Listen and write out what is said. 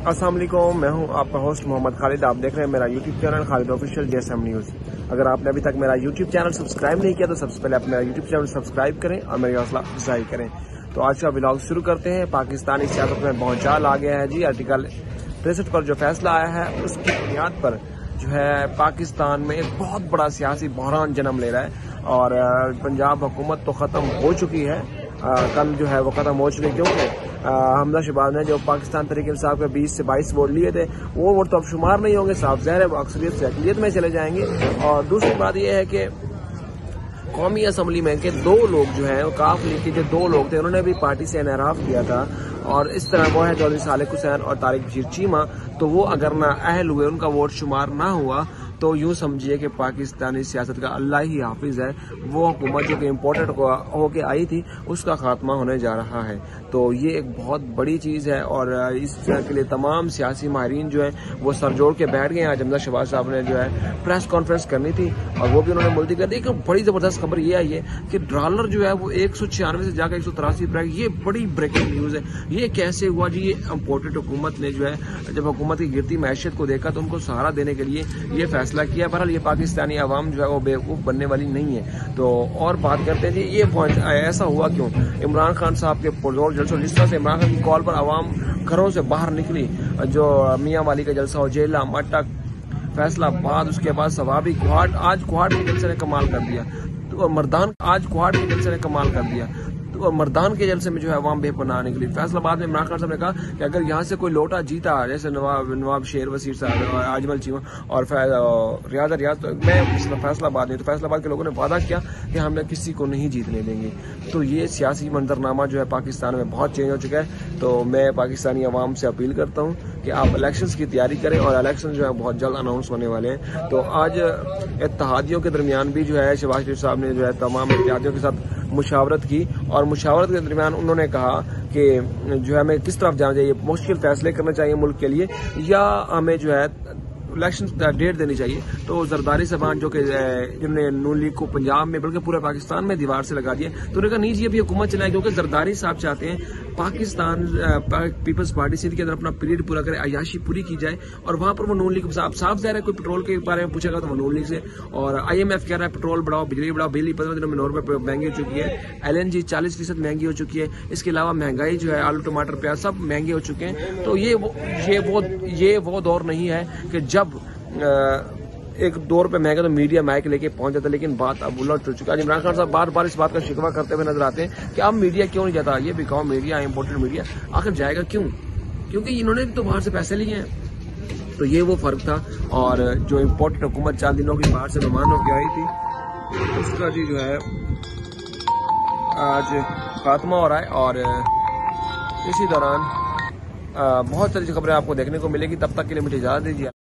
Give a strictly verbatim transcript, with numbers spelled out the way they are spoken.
अस्सलाम वालेकुम, मैं हूं आपका होस्ट मोहम्मद खालिद। आप देख रहे हैं मेरा YouTube channel Khalid official JSM news. अगर आपने अभी तक मेरा यूट्यूब चैनल सब्सक्राइब नहीं किया तो सबसे पहले आप मेरा यूट्यूब चैनल सब्सक्राइब करें और मेरी हौसला अफजाई करें। तो आज का व्लॉग शुरू करते हैं। पाकिस्तानी सियासत में भौचाल आ गया है जी। आर्टिकल तिरसठ पर जो फैसला आया है उसकी बुनियाद पर जो है पाकिस्तान में एक बहुत बड़ा सियासी बहरान जन्म ले रहा है और पंजाब हुकूमत तो ख़त्म हो चुकी है। आ, कल जो है वो ख़त्म हो चुकी है क्योंकि हमजा शहबाज ने जो पाकिस्तान तहरीक इंसाफ के बीस से बाईस वोट लिए थे वो वोट तो अब शुमार नहीं होंगे, साफ ज़ाहिर है वो अक्सरियत से अक़लियत में चले जाएंगे। और दूसरी बात यह है कि कौमी असम्बली में के दो लोग जो है काफ लीग के जो दो लोग थे उन्होंने भी पार्टी से इनहराफ किया था और इस तरह वो है चौधरी सालेक हुसैन और तारिक बशीर चीमा। तो वो अगर ना अहल हुए, उनका वोट शुमार ना हुआ तो यूं समझिए कि पाकिस्तानी सियासत का अल्लाह ही हाफिज है। वो हुकूमत जो कि इम्पोर्टेड होके आई थी उसका खात्मा होने जा रहा है। तो ये एक बहुत बड़ी चीज़ है और इस के लिए तमाम सियासी माहिरीन जो है वो सर जोड़ के बैठ गए। आज हमजा शहबाज साहब ने जो है प्रेस कॉन्फ्रेंस करनी थी और वो भी उन्होंने मुल्तवी कर दी। एक बड़ी ज़बरदस्त खबर ये आई है कि डॉलर जो है वो एक सौ छियानवे से जाकर एक सौ तिरासी पर। ये बड़ी ब्रेकिंग न्यूज़ है। ये कैसे हुआ जी? ये इम्पोर्टेड हुकूमत ने जो है जब हुकूमत की गिरती मैशियत को देखा तो उनको सहारा देने के लिए ये फैसला किया। बहरहाल ये पाकिस्तानी अवाम जो है वो बेवकूफ़ बनने वाली नहीं है। तो और बात करते हैं जी, ये ऐसा हुआ क्यों? इमरान खान साहब के पुरजोर जलसों, जिस तरह से इमरान खान की कॉल पर अवाम घरों से बाहर निकली, जो मियाँ वाली का जलसा हो, जेला मटक फैसलाबाद, उसके बाद सवाबी कुहाड़, आज कुहाड़ के जलसे ने कमाल कर दिया। तो मर्दान आज कुहाड़ के जलसे ने कमाल कर दिया। तो मर्दान के जलसे में जो है अवाम बेपनाह निकली। फैसलाबाद में इमरान खान साहब ने कहा कि अगर यहाँ से कोई लोटा जीता, जैसे नवाब नवाब शेर वसीर साहब, आजमल चीमा और रियाज रियाज, तो मैं फैसलाबाद नहीं, तो फैसलाबाद के लोगों ने वादा किया कि हम किसी को नहीं जीतने देंगे। तो ये सियासी मंजरनामा जो है पाकिस्तान में बहुत चेंज हो चुका है। तो मैं पाकिस्तानी अवाम से अपील करता हूँ कि आप इलेक्शंस की तैयारी करें और इलेक्शन जो है बहुत जल्द अनाउंस होने वाले हैं। तो आज इत्तेहादियों के दरमियान भी जो है शहबाज शरीफ साहब ने जो है तमाम इत्तेहादियों के साथ मुशावरत की और मुशावरत के दरमियान उन्होंने कहा कि जो है हमें किस तरफ जाना चाहिए, मुश्किल फैसले करने चाहिए मुल्क के लिए या हमें जो है इलेक्शन डेट देनी चाहिए। तो जरदारी साहबान जो कि जिन्होंने नून लीग को पंजाब में बल्कि पूरे पाकिस्तान में दीवार से लगा दिया, तो उन्होंने कहा नहीं जी अभी हुकूमत चलाए, क्योंकि जरदारी साहब चाहते हैं पाकिस्तान पीपल्स पार्टी सिंध के अंदर अपना पीरियड पूरा करे, अयाशी पूरी की जाए और वहां पर वो नून लीग साफ साफ ज़ाहिर है कोई पेट्रोल के बारे में पूछेगा तो वो नून लीग से। और आईएमएफ कह रहा है पेट्रोल बढ़ाओ, बिजली बढ़ाओ, बिजली पंद्रह दिनों में नौ रुपये महंगी हो चुकी है, एलएनजी चालीस फीसद महंगी हो चुकी है, इसके अलावा महंगाई जो है आलू टमाटर प्याज सब महंगे हो चुके हैं। तो ये वो ये वो ये वो दौर नहीं है कि जब एक दो रुपये महंगा तो मीडिया माइक लेके पहुंच जाता है, लेकिन बात अब उलट हो चुका है। इमरान खान साहब बार बार इस बात का शिकवा करते हुए नजर आते हैं कि अब मीडिया क्यों नहीं जाता। ये भी कहो मीडिया इम्पोर्टेंट मीडिया आखिर जाएगा क्यों? क्योंकि इन्होंने तो बाहर से पैसे लिए हैं। तो ये वो फर्क था और जो इम्पोर्टेंट हुकूमत चार दिनों की बाहर से मेहमान होकर आई थी उसका जी जो है आज खात्मा हो रहा है। और इसी दौरान बहुत सारी खबरें आपको देखने को मिलेगी। तब तक के लिए मुझे इजाजत दीजिए।